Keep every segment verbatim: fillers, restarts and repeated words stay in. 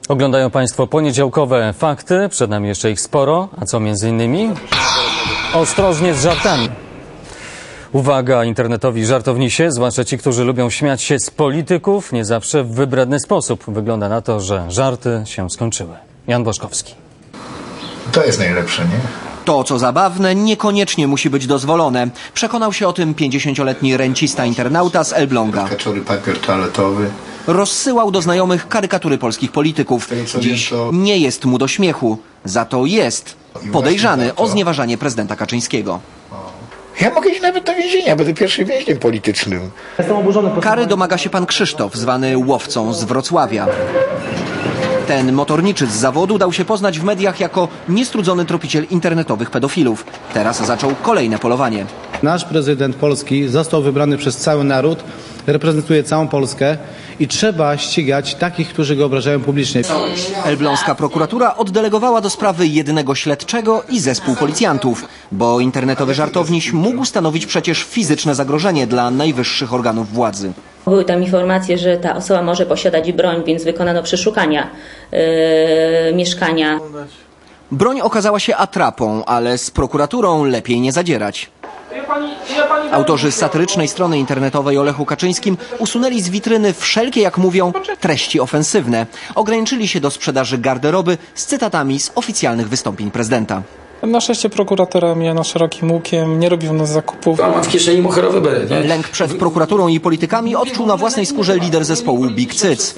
Oglądają Państwo poniedziałkowe fakty, przed nami jeszcze ich sporo, a co między innymi? Ostrożnie z żartami. Uwaga internetowi żartownisie, zwłaszcza ci, którzy lubią śmiać się z polityków, nie zawsze w wybredny sposób. Wygląda na to, że żarty się skończyły. Jan Błaszkowski. To jest najlepsze, nie? To, co zabawne, niekoniecznie musi być dozwolone. Przekonał się o tym pięćdziesięcioletni rencista internauta z Elbląga. Kaczory, papier toaletowy. Rozsyłał do znajomych karykatury polskich polityków. Dziś nie jest mu do śmiechu. Za to jest podejrzany o znieważanie prezydenta Kaczyńskiego. Ja mogę iść nawet do więzienia, będę pierwszym więźniem politycznym. Kary domaga się pan Krzysztof, zwany łowcą z Wrocławia. Ten motorniczy z zawodu dał się poznać w mediach jako niestrudzony tropiciel internetowych pedofilów. Teraz zaczął kolejne polowanie. Nasz prezydent Polski został wybrany przez cały naród, reprezentuje całą Polskę i trzeba ścigać takich, którzy go obrażają publicznie. Elbląska prokuratura oddelegowała do sprawy jednego śledczego i zespół policjantów, bo internetowy żartowniś mógł stanowić przecież fizyczne zagrożenie dla najwyższych organów władzy. Były tam informacje, że ta osoba może posiadać broń, więc wykonano przeszukania yy, mieszkania. Broń okazała się atrapą, ale z prokuraturą lepiej nie zadzierać. Autorzy satyrycznej strony internetowej o Lechu Kaczyńskim usunęli z witryny wszelkie, jak mówią, treści ofensywne. Ograniczyli się do sprzedaży garderoby z cytatami z oficjalnych wystąpień prezydenta. Na szczęście prokuratura mija na szerokim łukiem, nie robi u nas zakupów. Mam w kieszeni moherowy beret, nie? Lęk przed prokuraturą i politykami odczuł na własnej skórze lider zespołu Big Cyc.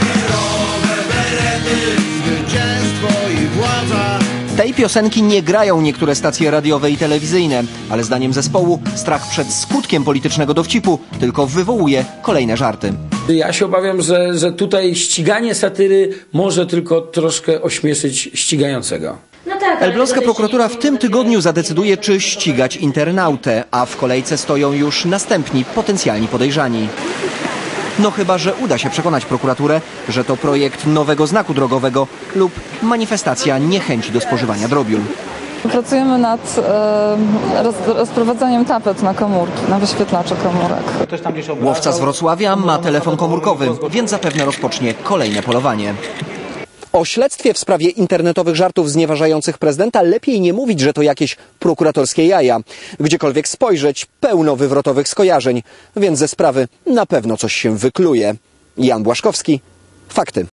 Tej piosenki nie grają niektóre stacje radiowe i telewizyjne, ale zdaniem zespołu strach przed skutkiem politycznego dowcipu tylko wywołuje kolejne żarty. Ja się obawiam, że, że tutaj ściganie satyry może tylko troszkę ośmieszyć ścigającego. No tak, Elbląska prokuratura w tym tygodniu zadecyduje, czy ścigać internautę, a w kolejce stoją już następni potencjalni podejrzani. No chyba, że uda się przekonać prokuraturę, że to projekt nowego znaku drogowego lub manifestacja niechęci do spożywania drobiu. Pracujemy nad e, roz, rozprowadzaniem tapet na komórki, na wyświetlacze komórek. Łowca z Wrocławia ma telefon komórkowy, więc zapewne rozpocznie kolejne polowanie. O śledztwie w sprawie internetowych żartów znieważających prezydenta lepiej nie mówić, że to jakieś prokuratorskie jaja. Gdziekolwiek spojrzeć, pełno wywrotowych skojarzeń, więc ze sprawy na pewno coś się wykluje. Jan Błaszkowski, fakty.